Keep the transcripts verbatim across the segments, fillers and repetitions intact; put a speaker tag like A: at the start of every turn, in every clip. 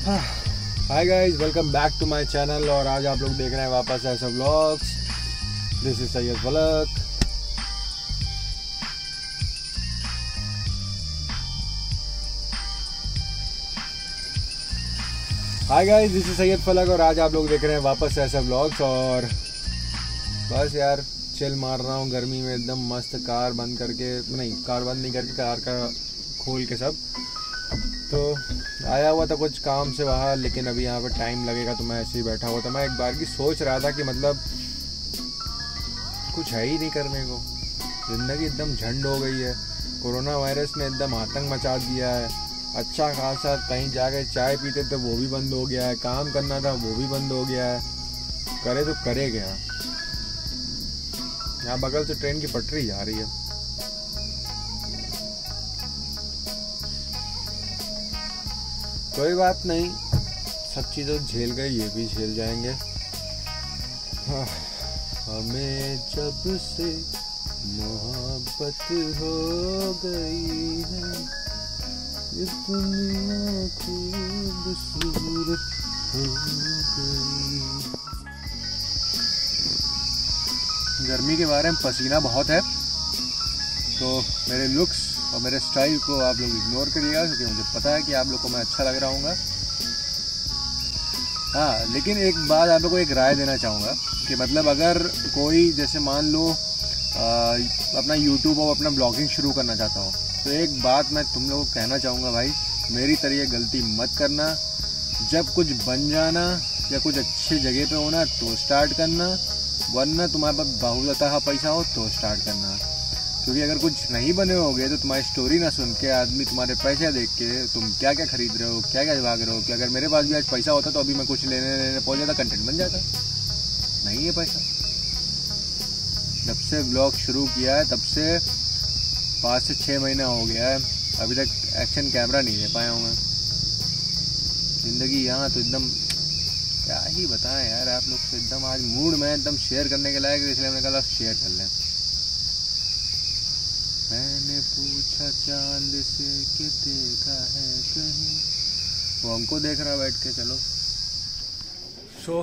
A: Hi guys, welcome back to my channel. और आज आप लोग देख रहे हैं वापस ऐसा vlogs. This is Syed Falak. Hi guys, this is Syed Falak और आज आप लोग देख रहे हैं वापस ऐसा व्लॉग्स। और बस यार चिल मार रहा हूँ गर्मी में एकदम मस्त। कार बंद करके, नहीं कार बंद नहीं करके, कार का खोल के सब। तो आया हुआ था कुछ काम से वहाँ, लेकिन अभी यहाँ पर टाइम लगेगा तो मैं ऐसे ही बैठा हुआ था। मैं एक बार की सोच रहा था कि मतलब कुछ है ही नहीं करने को, ज़िंदगी एकदम झंड हो गई है। कोरोना वायरस ने एकदम आतंक मचा दिया है। अच्छा खासा कहीं जाके चाय पीते थे वो भी बंद हो गया है, काम करना था वो भी बंद हो गया है। करे तो करे क्या। यहाँ बगल से ट्रेन की पटरी जा रही है। कोई बात नहीं, सब चीज़ों झेल गए, ये भी झेल जाएंगे। हाँ, हमें जब से मोहब्बत हो गई है, ये दुनिया खूबसूरत हो गई। गर्मी के बारे में पसीना बहुत है, तो मेरे लुक्स और मेरे स्टाइल को आप लोग इग्नोर करिएगा, क्योंकि मुझे पता है कि आप लोग को मैं अच्छा लग रहा हूँगा। हाँ, लेकिन एक बात आप लोग को एक राय देना चाहूँगा कि मतलब अगर कोई जैसे मान लो आ, अपना यूट्यूब और अपना ब्लॉगिंग शुरू करना चाहता हो, तो एक बात मैं तुम लोगों को कहना चाहूँगा, भाई मेरी तरह ये गलती मत करना। जब कुछ बन जाना या कुछ अच्छी जगह पे होना तो स्टार्ट करना, वरना तुम्हारे पास बहुत ज़्यादा पैसा हो तो स्टार्ट करना। क्योंकि अगर कुछ नहीं बने होगे तो तुम्हारी स्टोरी ना सुन के आदमी तुम्हारे पैसे देख के तुम क्या क्या खरीद रहे हो, क्या क्या भाग रहे हो, कि अगर मेरे पास भी आज पैसा होता तो अभी मैं कुछ लेने लेने पहुंच जाता, कंटेंट बन जाता। नहीं है पैसा। जब से ब्लॉग शुरू किया है तब से पाँच से छः महीना हो गया है, अभी तक एक्शन कैमरा नहीं ले पाया हूँ मैं। ज़िंदगी यहाँ तो एकदम क्या ही बताएं यार आप लोग से। एकदम आज मूड में एकदम शेयर करने के लायक, इसलिए मैंने कहा शेयर कर लें। मैंने पूछा चांद से कि देखा है कहीं, वो हमको देख रहा बैठ के। चलो सो so,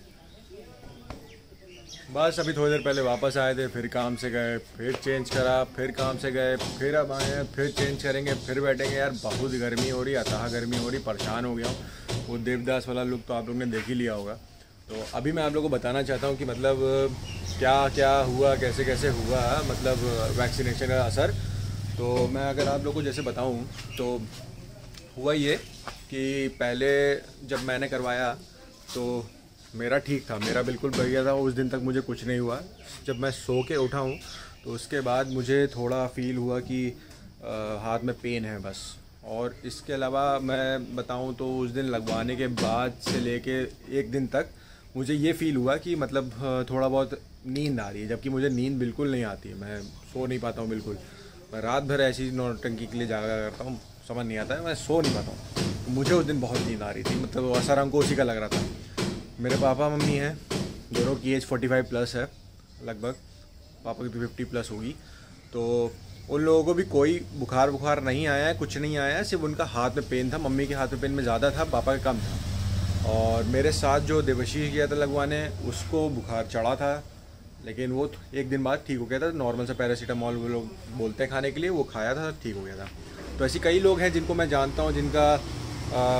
A: बस अभी थोड़ी देर पहले वापस आए थे, फिर काम से गए, फिर चेंज करा, फिर काम से गए, फिर अब आए हैं, फिर चेंज करेंगे, फिर बैठेंगे। यार बहुत गर्मी हो रही, अतः गर्मी हो रही, परेशान हो गया हूँ। वो देवदास वाला लुक तो आप लोग ने देख ही लिया होगा। तो अभी मैं आप लोगों को बताना चाहता हूँ कि मतलब क्या क्या हुआ, कैसे कैसे हुआ, मतलब वैक्सीनेशन का असर। तो मैं अगर आप लोग को जैसे बताऊं तो हुआ ये कि पहले जब मैंने करवाया तो मेरा ठीक था, मेरा बिल्कुल बढ़िया था। उस दिन तक मुझे कुछ नहीं हुआ। जब मैं सो के उठा हूँ तो उसके बाद मुझे थोड़ा फील हुआ कि आ, हाथ में पेन है बस। और इसके अलावा मैं बताऊं तो उस दिन लगवाने के बाद से लेके एक दिन तक मुझे ये फ़ील हुआ कि मतलब थोड़ा बहुत नींद आ रही है, जबकि मुझे नींद बिल्कुल नहीं आती है। मैं सो नहीं पाता हूँ बिल्कुल। मैं रात भर ऐसी नौटंकी के लिए जागा करता हूँ, समझ नहीं आता है, मैं सो नहीं पाता हूँ। मुझे उस दिन बहुत नींद आ रही थी, मतलब असर हमको उसी का लग रहा था। मेरे पापा मम्मी हैं, दोनों की एज फोर्टी फाइव प्लस है लगभग, पापा की तो फिफ्टी प्लस होगी। तो उन लोगों को भी कोई बुखार बुखार नहीं आया है, कुछ नहीं आया है, सिर्फ उनका हाथ में पेन था। मम्मी के हाथ में पेन में ज़्यादा था, पापा का कम था। और मेरे साथ जो देवशीष गया था लगवाने, उसको बुखार चढ़ा था, लेकिन वो एक दिन बाद ठीक हो गया था। नॉर्मल सा पैरासीटामॉल वो लोग बोलते हैं खाने के लिए, वो खाया था, ठीक हो गया था। तो ऐसे कई लोग हैं जिनको मैं जानता हूँ जिनका आ,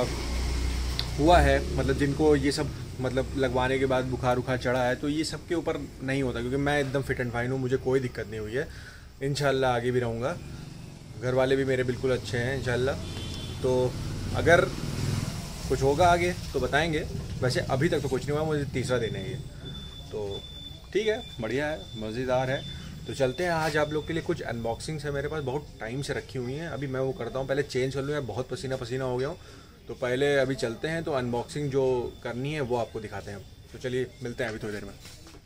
A: हुआ है, मतलब जिनको ये सब मतलब लगवाने के बाद बुखार उखार चढ़ा है। तो ये सब के ऊपर नहीं होता, क्योंकि मैं एकदम फिट एंड फाइन हूँ, मुझे कोई दिक्कत नहीं हुई है। इंशाल्लाह आगे भी रहूँगा। घर वाले भी मेरे बिल्कुल अच्छे हैं इंशाल्लाह। तो अगर कुछ होगा आगे तो बताएंगे। वैसे अभी तक तो कुछ नहीं हुआ, मुझे तीसरा दिन है ये, तो ठीक है, बढ़िया है, मज़ेदार है। तो चलते हैं। आज आप लोग के लिए कुछ अनबॉक्सिंग्स है मेरे पास, बहुत टाइम से रखी हुई हैं। अभी मैं वो करता हूँ, पहले चेंज कर लूँ, यार बहुत पसीना पसीना हो गया हूँ। तो पहले अभी चलते हैं, तो अनबॉक्सिंग जो करनी है वो आपको दिखाते हैं। तो चलिए मिलते हैं अभी थोड़ी देर में।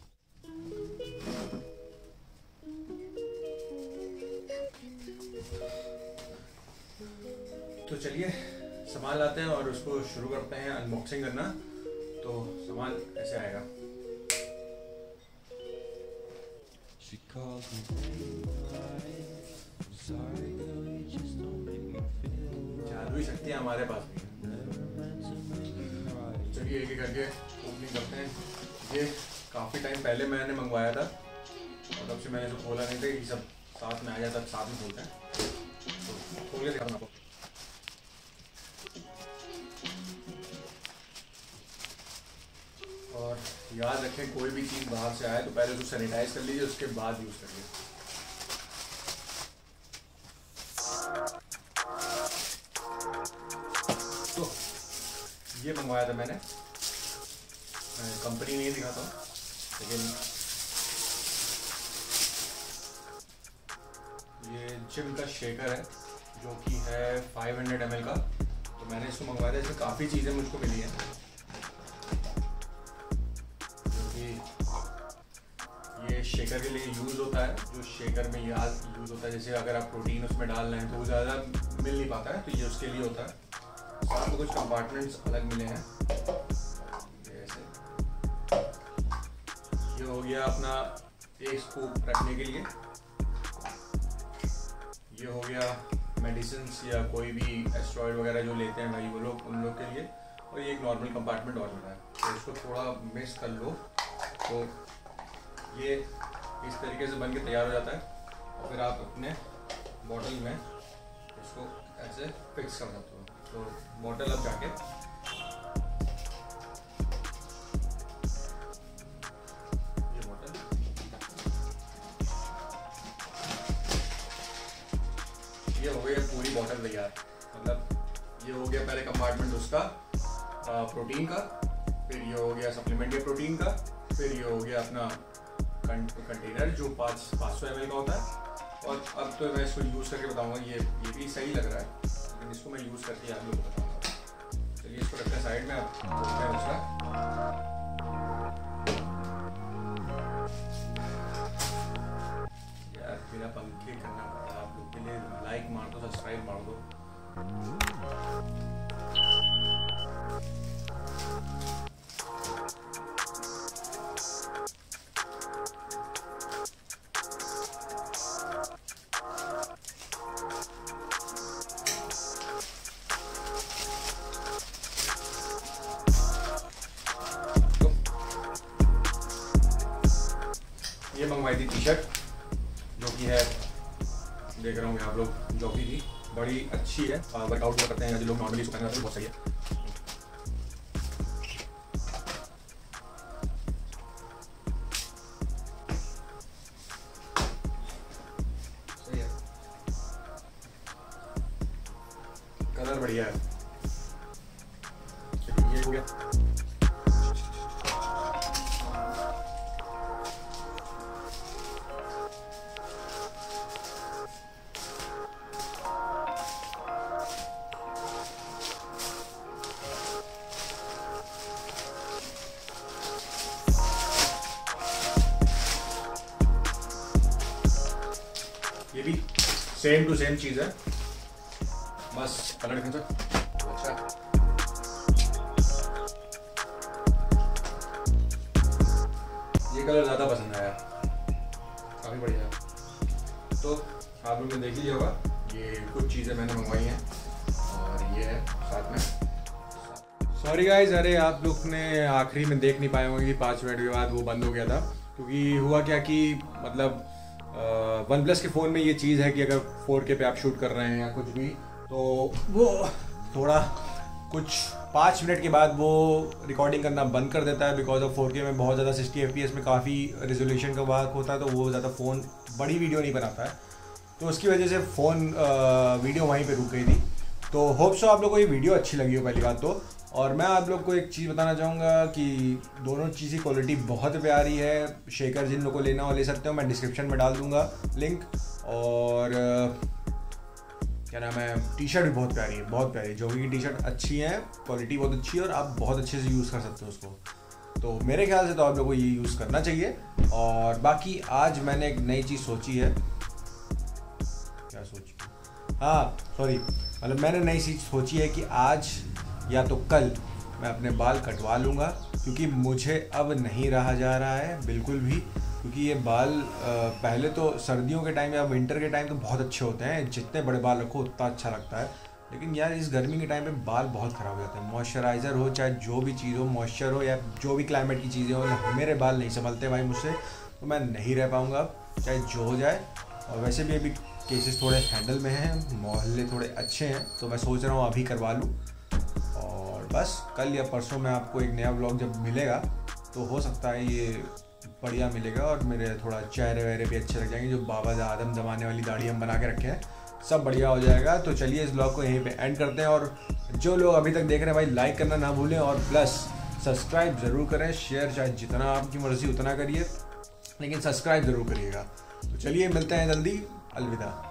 A: तो चलिए सामान लाते हैं और उसको शुरू करते हैं अनबॉक्सिंग करना। तो सामान ऐसे आएगा। जादुई शक्तियाँ हमारे पास भी हैं। चलिए एक एक करके ओपनिंग करते हैं। ये काफ़ी टाइम पहले मैंने मंगवाया था और तब से मैंने इसको खोला नहीं था। ये सब साथ में आ जाता, साथ में खोलते हैं, तो खोल के दिखाऊंगा आपको। और याद रखें, कोई भी चीज़ बाहर से आए तो पहले उसको सैनिटाइज कर लीजिए, उसके बाद यूज़ करिए। तो ये मंगवाया था मैंने, कंपनी नहीं दिखाता हूँ, लेकिन ये जिम का शेकर है जो कि है पाँच सौ एम एल का। तो मैंने इसको मंगवाया था। इसमें काफ़ी चीज़ें मुझको मिली हैं जो कि ये शेकर के लिए यूज़ होता है। जो शेकर में ये यूज़ होता है, जैसे अगर आप प्रोटीन उसमें डाल रहे हैं तो वो ज़्यादा मिल नहीं पाता है, तो ये उसके लिए होता है। साथ में कुछ कंपार्टमेंट्स अलग मिले हैं। ऐसे ये हो गया अपना एक स्कूप रखने के लिए। ये हो गया मेडिसिन्स या कोई भी एस्टेरॉयड वगैरह जो लेते हैं भाई वो लोग, उन लोग के लिए। और ये एक नॉर्मल कंपार्टमेंट और मिला है। तो इसको थोड़ा मिक्स कर लो तो ये इस तरीके से बन के तैयार हो जाता है। और फिर आप अपने बॉटल में इसको ऐसे फिक्स कर सकते हो। तो बॉटल अब जाके ये बॉटल ये हो गया पूरी बॉटल तैयार। मतलब ये हो गया पहले कंपार्टमेंट उसका प्रोटीन का, फिर ये हो गया सप्लीमेंट या प्रोटीन का, फिर ये हो गया अपना कंटेनर जो पाँच पाँच सौ एम एल का होता है। और अब तो मैं इसको यूज़ करके बताऊंगा। ये ये भी सही लग रहा है, लेकिन इसको मैं यूज़ करके आप लोगों को बताऊंगा। चलिए इसको रखते हैं साइड में। अब बोलते हैं उसका यार बिना पंखे करना पड़ता है आप लोग के लिए। लाइक मार दो, सब्सक्राइब मार दो। ये मंगवाई थी टी शर्ट जो कि है, देख रहे होंगे आप लोग, जॉकी थी, बड़ी अच्छी है। वर्कआउट करते हैं जो लोग नॉर्मली इसको पहनते हैं, बहुत सही है। सही है, कलर बढ़िया है। ये हो गया। ये भी सेम टू सेम चीज़ है, बस कलर डिफरेंस है। अच्छा, ये कलर ज़्यादा पसंद आया, काफ़ी बढ़िया। तो आप लोगों ने देख लिया होगा, ये कुछ चीज़ें मैंने मंगवाई हैं और ये है साथ में। सॉरी गाइज, अरे आप लोग ने आखिरी में देख नहीं पाए होंगे कि पाँच मिनट के बाद वो बंद हो गया था। क्योंकि हुआ क्या कि मतलब वन प्लस के फ़ोन में ये चीज़ है कि अगर फोर के पे आप शूट कर रहे हैं या कुछ भी, तो वो थोड़ा कुछ पाँच मिनट के बाद वो रिकॉर्डिंग करना बंद कर देता है। बिकॉज ऑफ फोर के में बहुत ज़्यादा सिक्सटी एफ पी एस में काफ़ी रेजोल्यूशन का वर्क होता है, तो वो ज़्यादा फ़ोन बड़ी वीडियो नहीं बनाता है। तो उसकी वजह से फ़ोन वीडियो वहीं पे रुक गई थी। तो होप सो आप लोगों को ये वीडियो अच्छी लगी हो पहली बात तो। और मैं आप लोग को एक चीज़ बताना चाहूँगा कि दोनों चीज़ की क्वालिटी बहुत प्यारी है। शेकर जिन लोगों को लेना हो ले सकते हो, मैं डिस्क्रिप्शन में डाल दूँगा लिंक। और क्या नाम है, टी शर्ट भी बहुत प्यारी है, बहुत प्यारी। जॉकी की टी शर्ट अच्छी है, क्वालिटी बहुत अच्छी है और आप बहुत अच्छे से यूज़ कर सकते हो उसको। तो मेरे ख्याल से तो आप लोगों को ये यूज़ करना चाहिए। और बाकी आज मैंने एक नई चीज़ सोची है। क्या सोची? हाँ सॉरी, मतलब मैंने नई चीज़ सोची है कि आज या तो कल मैं अपने बाल कटवा लूँगा, क्योंकि मुझे अब नहीं रहा जा रहा है बिल्कुल भी। क्योंकि ये बाल पहले तो सर्दियों के टाइम या विंटर के टाइम तो बहुत अच्छे होते हैं, जितने बड़े बाल रखो उतना अच्छा लगता है। लेकिन यार इस गर्मी के टाइम पे बाल बहुत ख़राब हो जाते हैं। मॉइस्चराइज़र हो चाहे जो भी चीज़ हो, मॉइस्चर हो या जो भी क्लाइमेट की चीज़ें हो, मेरे बाल नहीं संभलते भाई मुझसे, तो मैं नहीं रह पाऊँगा अब, चाहे जो हो जाए। और वैसे भी अभी केसेस थोड़े हैंडल में हैं, मोहल्ले थोड़े अच्छे हैं, तो मैं सोच रहा हूँ अभी करवा लूँ। और बस कल या परसों में आपको एक नया व्लॉग जब मिलेगा तो हो सकता है ये बढ़िया मिलेगा और मेरे थोड़ा चेहरे वहरे भी अच्छे लग जाएंगे। जो बाबा आदम ज़माने वाली दाढ़ी हम बना के रखे हैं, सब बढ़िया हो जाएगा। तो चलिए इस ब्लॉग को यहीं पे एंड करते हैं। और जो लोग अभी तक देख रहे हैं भाई, लाइक करना ना भूलें और प्लस सब्सक्राइब ज़रूर करें। शेयर चाहे जितना आपकी मर्ज़ी उतना करिए, लेकिन सब्सक्राइब ज़रूर करिएगा। तो चलिए मिलते हैं जल्दी, अलविदा।